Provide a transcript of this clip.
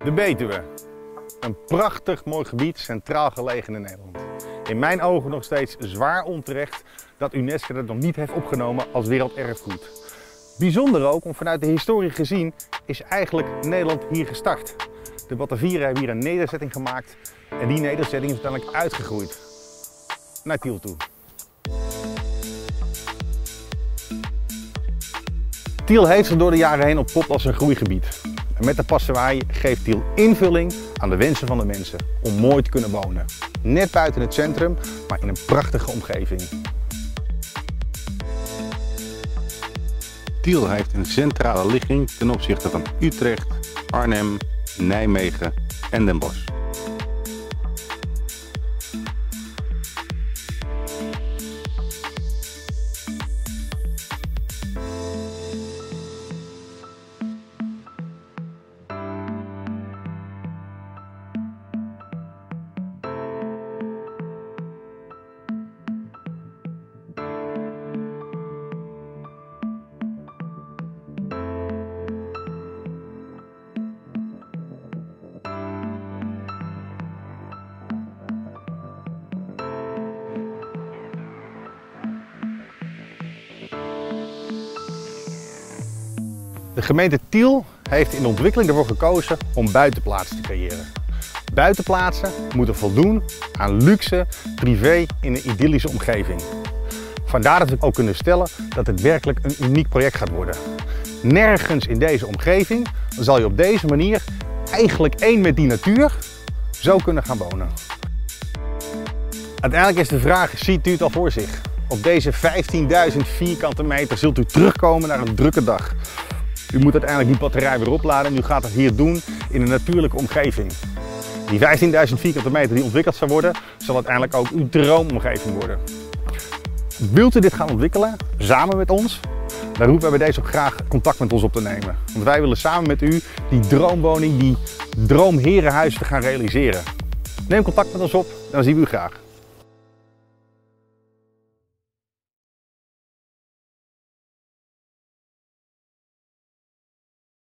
De Betuwe. Een prachtig mooi gebied, centraal gelegen in Nederland. In mijn ogen nog steeds zwaar onterecht dat UNESCO het nog niet heeft opgenomen als werelderfgoed. Bijzonder ook, om vanuit de historie gezien is eigenlijk Nederland hier gestart. De Batavieren hebben hier een nederzetting gemaakt en die nederzetting is uiteindelijk uitgegroeid naar Tiel toe. Tiel heeft zich door de jaren heen ontpopt als een groeigebied. En met de Passewaaij geeft Tiel invulling aan de wensen van de mensen om mooi te kunnen wonen. Net buiten het centrum, maar in een prachtige omgeving. Tiel heeft een centrale ligging ten opzichte van Utrecht, Arnhem, Nijmegen en Den Bosch. De gemeente Tiel heeft in de ontwikkeling ervoor gekozen om buitenplaatsen te creëren. Buitenplaatsen moeten voldoen aan luxe, privé in een idyllische omgeving. Vandaar dat we ook kunnen stellen dat het werkelijk een uniek project gaat worden. Nergens in deze omgeving zal je op deze manier eigenlijk één met die natuur zo kunnen gaan wonen. Uiteindelijk is de vraag, ziet u het al voor zich? Op deze 15.000 vierkante meter zult u terugkomen naar een drukke dag. U moet uiteindelijk die batterij weer opladen en u gaat het hier doen in een natuurlijke omgeving. Die 15.000 vierkante meter die ontwikkeld zal worden, zal uiteindelijk ook uw droomomgeving worden. Wilt u dit gaan ontwikkelen, samen met ons? Dan roepen wij bij deze ook graag contact met ons op te nemen. Want wij willen samen met u die droomwoning, die droomherenhuis te gaan realiseren. Neem contact met ons op en dan zien we u graag.